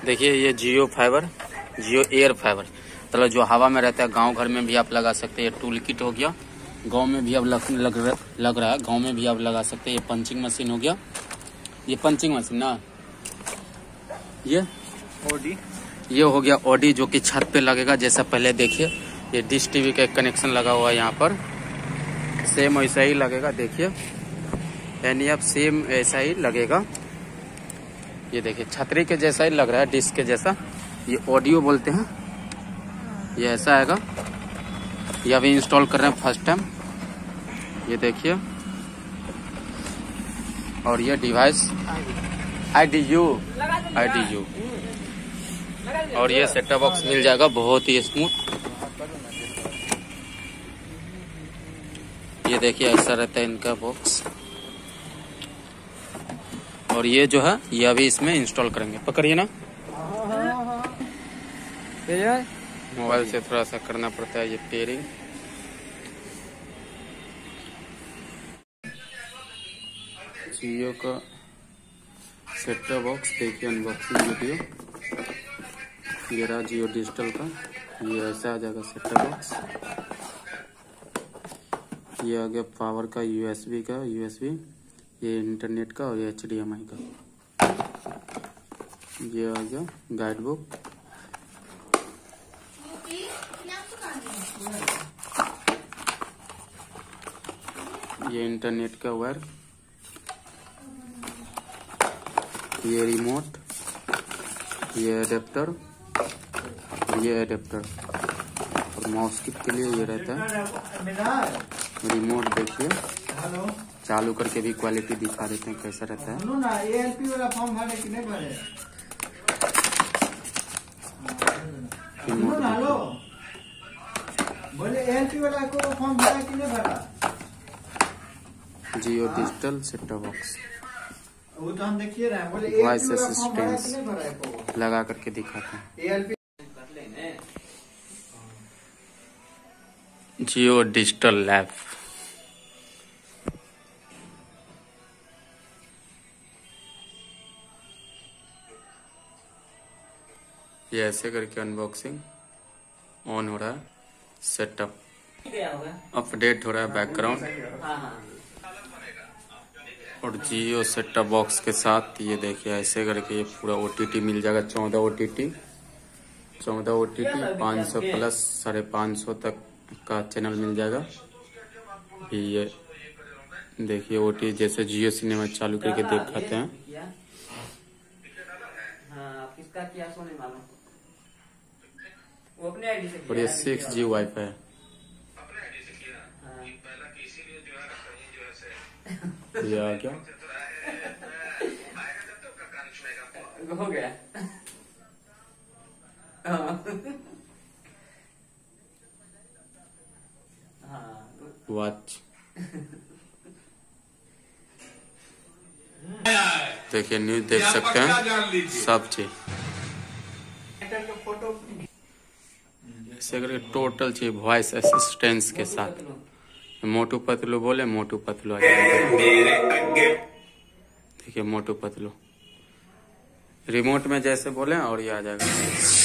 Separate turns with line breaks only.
देखिए ये Jio fiber, Jio air fiber, मतलब जो हवा में रहता है। गांव घर में भी आप लगा सकते हैं। ये टूल किट हो गया, गांव में भी अब लग रहा है, गांव में भी आप लगा सकते हैं। ये पंचिंग मशीन हो गया, ये पंचिंग मशीन ना, ये
ओडी,
ये हो गया ओडी, जो कि छत पे लगेगा। जैसा पहले देखिए ये डिश टीवी का एक कनेक्शन लगा हुआ है यहाँ पर, सेम वैसा ही लगेगा। देखिए यानी अब सेम ऐसा ही लगेगा। ये देखिए छतरी के जैसा ही लग रहा है, डिश के जैसा। ये ऑडियो बोलते हैं, ये ऐसा आएगा। ये अभी इंस्टॉल कर रहे हैं फर्स्ट टाइम, ये देखिए। और ये डिवाइस IDU, और ये सेटअप बॉक्स मिल जाएगा बहुत ही स्मूथ। ये देखिए ऐसा रहता है इनका बॉक्स। और ये जो है ये अभी इसमें इंस्टॉल करेंगे। पकड़िए ना, मोबाइल से थोड़ा सा करना पड़ता है ये पेयरिंग। जियो का सेटअप बॉक्स देखिए, अनबॉक्सिंग वीडियो। ये रहा जियो डिजिटल का, ये ऐसा आ जाएगा सेटअप बॉक्स। ये आ गया पावर का, USB, ये इंटरनेट का, और ये HDMI का। ये आ गया गाइड बुक, ये इंटरनेट का वायर, ये रिमोट, ये एडेप्टर, ये एडेप्टर। और माउस किट के लिए ये रहता है रिमोट। देखिए चालू करके भी क्वालिटी दिखा देते हैं कैसा रहता है।
ALP वाला फॉर्म भरे कि नहीं भरे? बोले ALP वाला को फॉर्म भरा कि नहीं भरा?
जियो डिजिटल सेटअप बॉक्स,
वो तो हम देखिए रहे हैं। बोले
वॉइस असिस्टेंस लगा करके दिखाते हैं।
ALP
Jio digital lab. ये ऐसे करके अनबॉक्सिंग ऑन हो रहा है, सेटअप अपडेट हो रहा है बैकग्राउंड। और जियो सेटअप बॉक्स के साथ ये देखिए ऐसे करके ये पूरा OTT मिल जाएगा। 14 OTT, 500 प्लस 550 तक का चैनल मिल जाएगा। ये देखिए OTT जैसे जियो सिनेमा चालू करके दिखाते हैं। और ये 6G वाईफाई है। ये आ गया,
हो गया।
वॉच। देखिए न्यूज देख सकते हैं, सब चीज ऐसे करके टोटल चीज वॉइस असिस्टेंस के साथ। मोटू पतलू बोले, मोटू पतलू आ जाएगा। देखिए मोटू पतलू रिमोट में जैसे बोले और ये आ जाएगा।